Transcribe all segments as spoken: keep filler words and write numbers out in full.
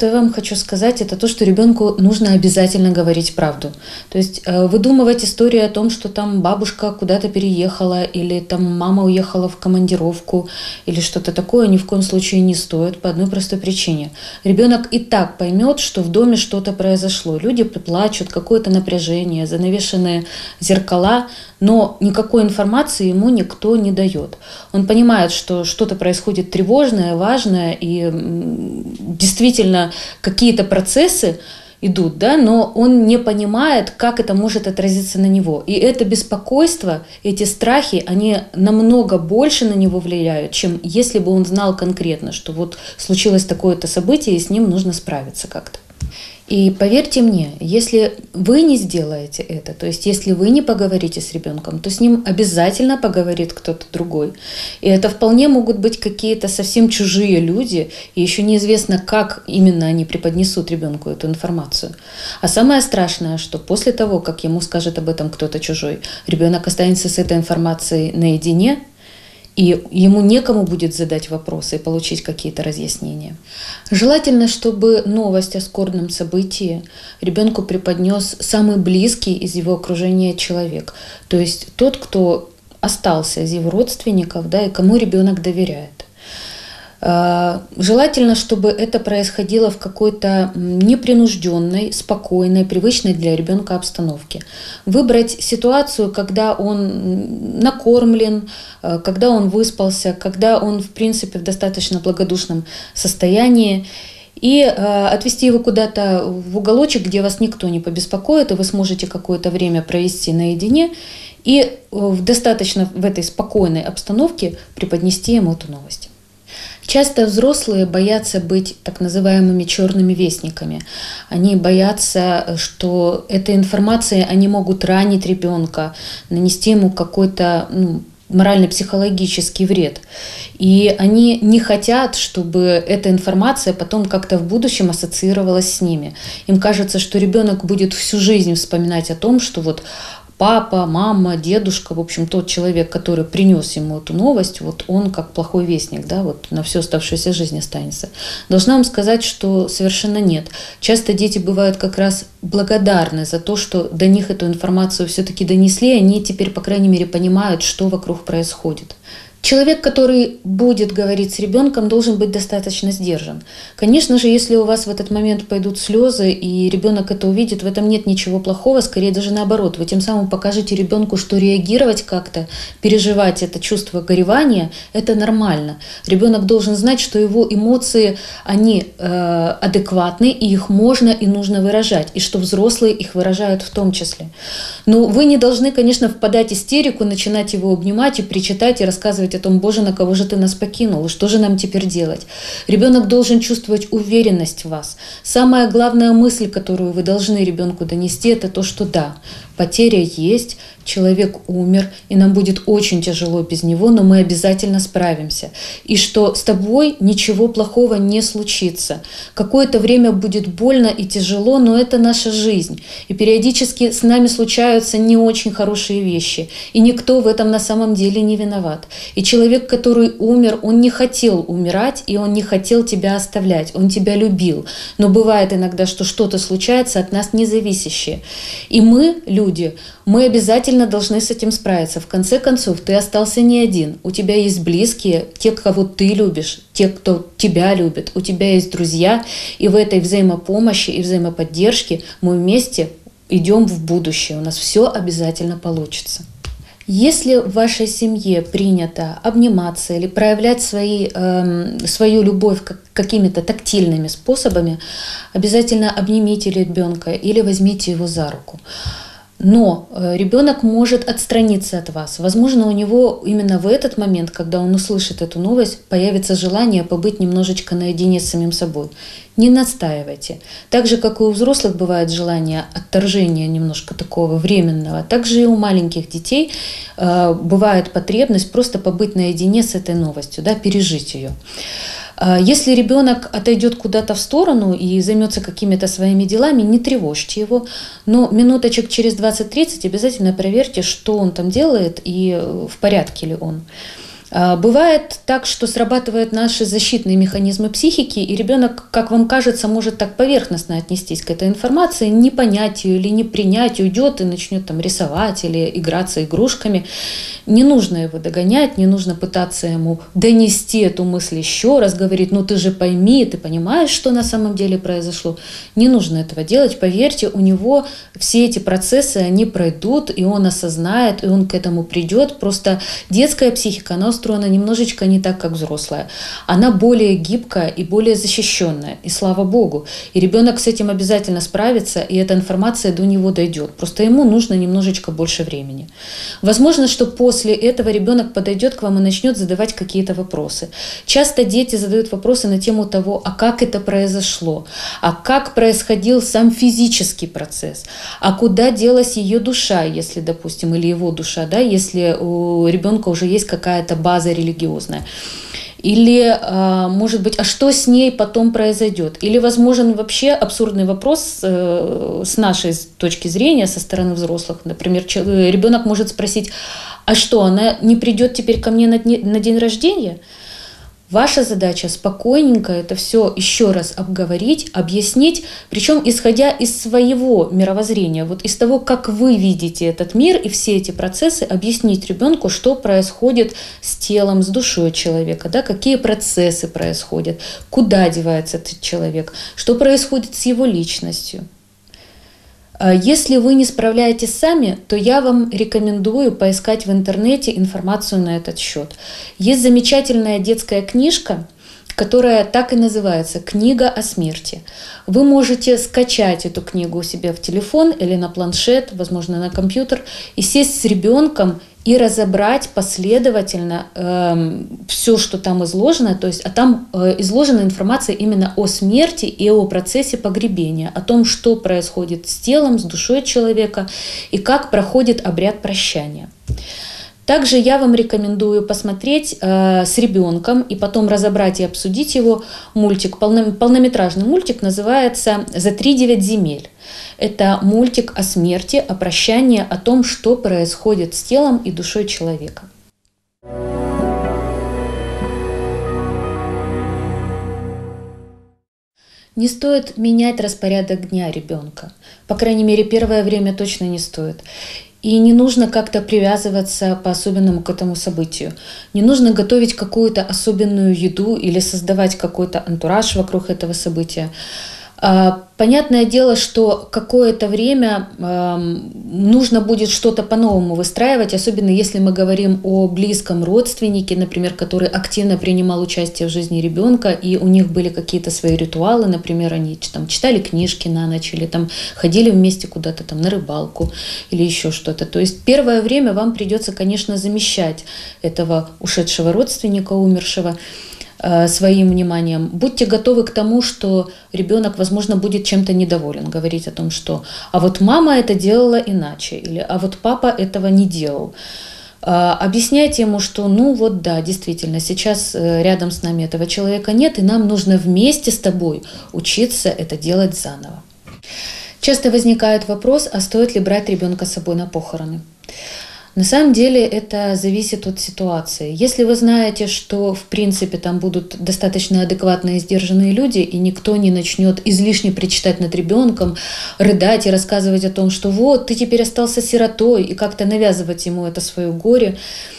что я вам хочу сказать, это то, что ребенку нужно обязательно говорить правду. То есть выдумывать истории о том, что там бабушка куда-то переехала, или там мама уехала в командировку, или что-то такое, ни в коем случае не стоит по одной простой причине. Ребенок и так поймет, что в доме что-то произошло. Люди плачут, какое-то напряжение, занавешенные зеркала, но никакой информации ему никто не дает. Он понимает, что что-то происходит тревожное, важное, и действительно какие-то процессы идут, да, но он не понимает, как это может отразиться на него. И это беспокойство, эти страхи, они намного больше на него влияют, чем если бы он знал конкретно, что вот случилось такое-то событие, и с ним нужно справиться как-то. И поверьте мне, если вы не сделаете это, то есть если вы не поговорите с ребенком, то с ним обязательно поговорит кто-то другой. И это вполне могут быть какие-то совсем чужие люди, и еще неизвестно, как именно они преподнесут ребенку эту информацию. А самое страшное, что после того, как ему скажет об этом кто-то чужой, ребенок останется с этой информацией наедине, и ему некому будет задать вопросы и получить какие-то разъяснения. Желательно, чтобы новость о скорбном событии ребенку преподнес самый близкий из его окружения человек. То есть тот, кто остался из его родственников, да, и кому ребенок доверяет. Желательно, чтобы это происходило в какой-то непринужденной, спокойной, привычной для ребенка обстановке. Выбрать ситуацию, когда он накормлен, когда он выспался, когда он, в принципе, в достаточно благодушном состоянии, и отвести его куда-то в уголочек, где вас никто не побеспокоит, и вы сможете какое-то время провести наедине, и в достаточно в этой спокойной обстановке преподнести ему эту новость. Часто взрослые боятся быть так называемыми черными вестниками. Они боятся, что этой информацией они могут ранить ребенка, нанести ему какой-то ну, морально-психологический вред. И они не хотят, чтобы эта информация потом как-то в будущем ассоциировалась с ними. Им кажется, что ребенок будет всю жизнь вспоминать о том, что вот папа, мама, дедушка, в общем, тот человек, который принес ему эту новость, вот он как плохой вестник, да, вот на всю оставшуюся жизнь останется. Должна вам сказать, что совершенно нет. Часто дети бывают как раз благодарны за то, что до них эту информацию все-таки донесли, они теперь, по крайней мере, понимают, что вокруг происходит. Человек, который будет говорить с ребенком, должен быть достаточно сдержан. Конечно же, если у вас в этот момент пойдут слезы, и ребенок это увидит, в этом нет ничего плохого, скорее даже наоборот. Вы тем самым покажете ребенку, что реагировать как-то, переживать это чувство горевания – это нормально. Ребенок должен знать, что его эмоции, они э, адекватны, и их можно и нужно выражать, и что взрослые их выражают в том числе. Но вы не должны, конечно, впадать в истерику, начинать его обнимать и причитать, и рассказывать о том, Боже, на кого же ты нас покинул, что же нам теперь делать. Ребенок должен чувствовать уверенность в вас. Самая главная мысль, которую вы должны ребенку донести, это то, что да, потеря есть, человек умер, и нам будет очень тяжело без него, но мы обязательно справимся. И что с тобой ничего плохого не случится. Какое-то время будет больно и тяжело, но это наша жизнь. И периодически с нами случаются не очень хорошие вещи. И никто в этом на самом деле не виноват. И человек, который умер, он не хотел умирать, и он не хотел тебя оставлять. Он тебя любил. Но бывает иногда, что что-то случается от нас независящее. И мы, люди, мы обязательно должны с этим справиться. В конце концов, ты остался не один. У тебя есть близкие, те, кого ты любишь, те, кто тебя любит. У тебя есть друзья. И в этой взаимопомощи и взаимоподдержке мы вместе идем в будущее. У нас все обязательно получится. Если в вашей семье принято обниматься или проявлять свои, э, свою любовь как, какими-то тактильными способами, обязательно обнимите ребенка или возьмите его за руку. Но ребенок может отстраниться от вас. Возможно, у него именно в этот момент, когда он услышит эту новость, появится желание побыть немножечко наедине с самим собой. Не настаивайте. Так же, как и у взрослых бывает желание отторжения немножко такого временного, так же и у маленьких детей э, бывает потребность просто побыть наедине с этой новостью, да, пережить ее. Если ребенок отойдет куда-то в сторону и займется какими-то своими делами, не тревожьте его, но минуточек через двадцать-тридцать обязательно проверьте, что он там делает и в порядке ли он. Бывает так, что срабатывают наши защитные механизмы психики, и ребенок, как вам кажется, может так поверхностно отнестись к этой информации, не понять ее или не принять, уйдет и начнет там рисовать или играться игрушками. Не нужно его догонять, не нужно пытаться ему донести эту мысль еще раз, говорить: ну ты же пойми, ты понимаешь, что на самом деле произошло. Не нужно этого делать, поверьте, у него все эти процессы, они пройдут, и он осознает, и он к этому придет. Просто детская психика, она устроена немножечко не так, как взрослая. Она более гибкая и более защищенная. И слава богу. И ребенок с этим обязательно справится, и эта информация до него дойдет. Просто ему нужно немножечко больше времени. Возможно, что после этого ребенок подойдет к вам и начнет задавать какие-то вопросы. Часто дети задают вопросы на тему того, а как это произошло, а как происходил сам физический процесс, а куда делась ее душа, если, допустим, или его душа, да, если у ребенка уже есть какая-то база религиозная. Или, может быть, а что с ней потом произойдет? Или возможен вообще абсурдный вопрос с нашей точки зрения, со стороны взрослых. Например, ребенок может спросить: а что, она не придет теперь ко мне на день рождения? Ваша задача спокойненько это все еще раз обговорить, объяснить, причем исходя из своего мировоззрения, вот из того, как вы видите этот мир и все эти процессы, объяснить ребенку, что происходит с телом, с душой человека, да, какие процессы происходят, куда девается этот человек, что происходит с его личностью. Если вы не справляетесь сами, то я вам рекомендую поискать в интернете информацию на этот счет. Есть замечательная детская книжка, которая так и называется «Книга о смерти». Вы можете скачать эту книгу у себя в телефон или на планшет, возможно, на компьютер, и сесть с ребенком и разобрать последовательно э, все, что там изложено. То есть, а там э, изложена информация именно о смерти и о процессе погребения, о том, что происходит с телом, с душой человека и как проходит обряд прощания. Также я вам рекомендую посмотреть э, с ребенком и потом разобрать и обсудить его мультик. Полно, полнометражный мультик называется «За тридевять земель». Это мультик о смерти, о прощании, о том, что происходит с телом и душой человека. Не стоит менять распорядок дня ребенка. По крайней мере, первое время точно не стоит. И не нужно как-то привязываться по-особенному к этому событию. Не нужно готовить какую-то особенную еду или создавать какой-то антураж вокруг этого события. Понятное дело, что какое-то время нужно будет что-то по-новому выстраивать, особенно если мы говорим о близком родственнике, например, который активно принимал участие в жизни ребенка, и у них были какие-то свои ритуалы, например, они там читали книжки на ночь, или там ходили вместе куда-то там на рыбалку, или еще что-то. То есть первое время вам придется, конечно, замещать этого ушедшего родственника, умершего, своим вниманием. Будьте готовы к тому, что ребенок, возможно, будет чем-то недоволен, говорить о том, что «а вот мама это делала иначе» или «а вот папа этого не делал». Объясняйте ему, что ну вот да, действительно, сейчас рядом с нами этого человека нет, и нам нужно вместе с тобой учиться это делать заново. Часто возникает вопрос, а стоит ли брать ребенка с собой на похороны? На самом деле это зависит от ситуации. Если вы знаете, что в принципе там будут достаточно адекватные и сдержанные люди, и никто не начнет излишне причитать над ребенком, рыдать и рассказывать о том, что вот ты теперь остался сиротой, и как-то навязывать ему это свое горе.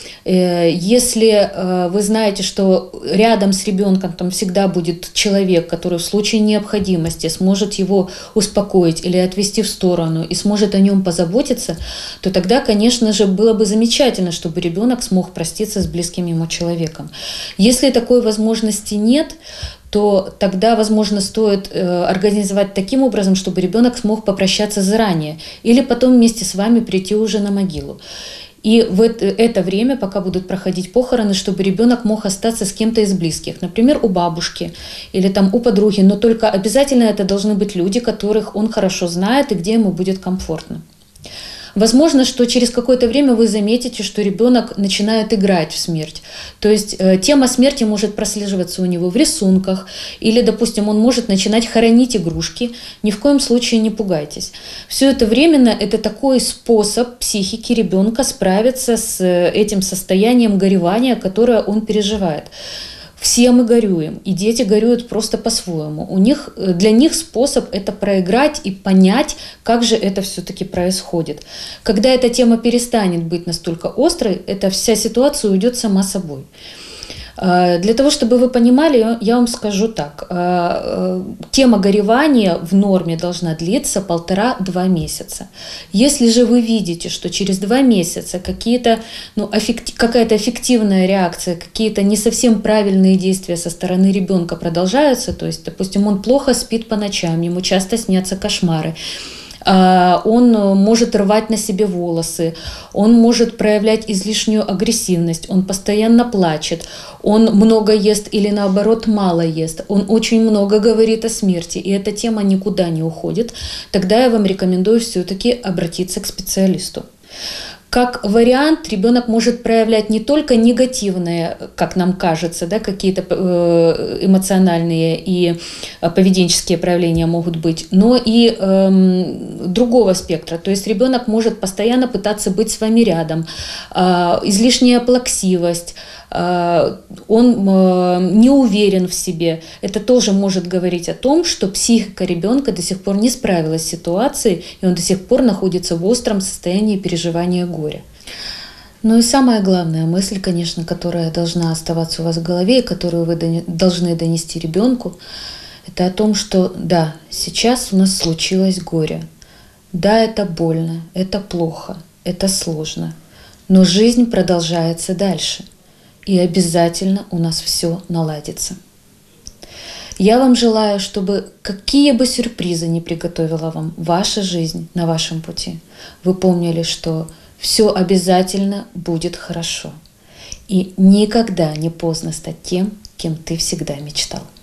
Если вы знаете, что рядом с ребенком там всегда будет человек, который в случае необходимости сможет его успокоить или отвести в сторону и сможет о нем позаботиться, то тогда, конечно же, было бы замечательно, чтобы ребенок смог проститься с близким ему человеком. Если такой возможности нет, то тогда, возможно, стоит организовать таким образом, чтобы ребенок смог попрощаться заранее или потом вместе с вами прийти уже на могилу. И в это время, пока будут проходить похороны, чтобы ребенок мог остаться с кем-то из близких, например, у бабушки или там у подруги, но только обязательно это должны быть люди, которых он хорошо знает и где ему будет комфортно. Возможно, что через какое-то время вы заметите, что ребенок начинает играть в смерть. То есть э, тема смерти может прослеживаться у него в рисунках, или, допустим, он может начинать хоронить игрушки. Ни в коем случае не пугайтесь. Все это временно, это такой способ психики ребенка справиться с этим состоянием горевания, которое он переживает. Все мы горюем, и дети горюют просто по-своему. У них, для них способ это проиграть и понять, как же это все-таки происходит. Когда эта тема перестанет быть настолько острой, эта вся ситуация уйдет сама собой. Для того, чтобы вы понимали, я вам скажу так. Тема горевания в норме должна длиться полтора-два месяца. Если же вы видите, что через два месяца какие-то, ну, аффект, какая-то аффективная реакция, какие-то не совсем правильные действия со стороны ребенка продолжаются, то есть, допустим, он плохо спит по ночам, ему часто снятся кошмары, он может рвать на себе волосы, он может проявлять излишнюю агрессивность, он постоянно плачет, он много ест или наоборот мало ест, он очень много говорит о смерти, и эта тема никуда не уходит, тогда я вам рекомендую все-таки обратиться к специалисту. Как вариант, ребенок может проявлять не только негативные, как нам кажется, да, какие-то эмоциональные и поведенческие проявления могут быть, но и э, другого спектра. То есть ребенок может постоянно пытаться быть с вами рядом, э, излишняя плаксивость, э, он э, не уверен в себе. Это тоже может говорить о том, что психика ребенка до сих пор не справилась с ситуацией, и он до сих пор находится в остром состоянии переживания горя. Ну и самая главная мысль, конечно, которая должна оставаться у вас в голове и которую вы должны донести ребенку, это о том, что да, сейчас у нас случилось горе. Да, это больно, это плохо, это сложно, но жизнь продолжается дальше, и обязательно у нас все наладится. Я вам желаю, чтобы какие бы сюрпризы ни приготовила вам ваша жизнь на вашем пути, вы помнили, что все обязательно будет хорошо. И никогда не поздно стать тем, кем ты всегда мечтал.